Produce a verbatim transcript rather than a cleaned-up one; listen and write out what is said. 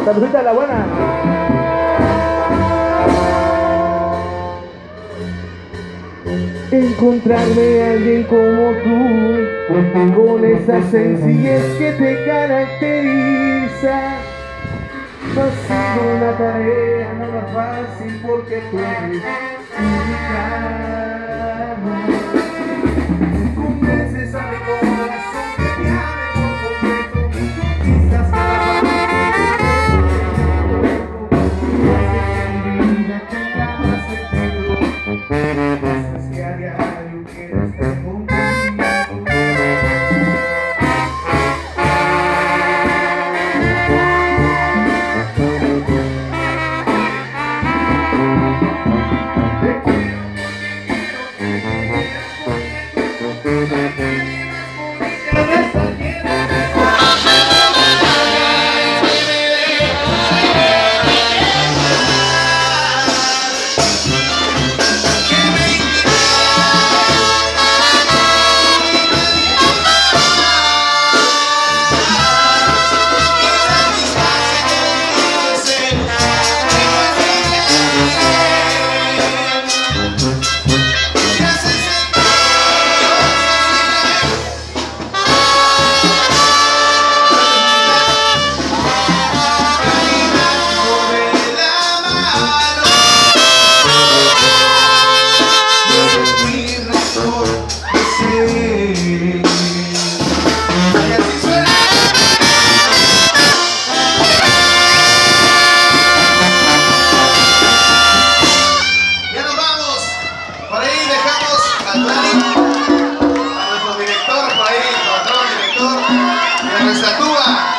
Saludita a la buena. Encontrarme a alguien como tú, con esa sencillez que te caracteriza, no ha sido una tarea nada fácil porque tú eres única. Convences a mi corazón que te ame por completo, conquistas cada paso, haces que mi vida tenga más sentido, haces que a diario quiero estar contigo. A nuestro director, por ahí, el patrón director, de nuestra tuba.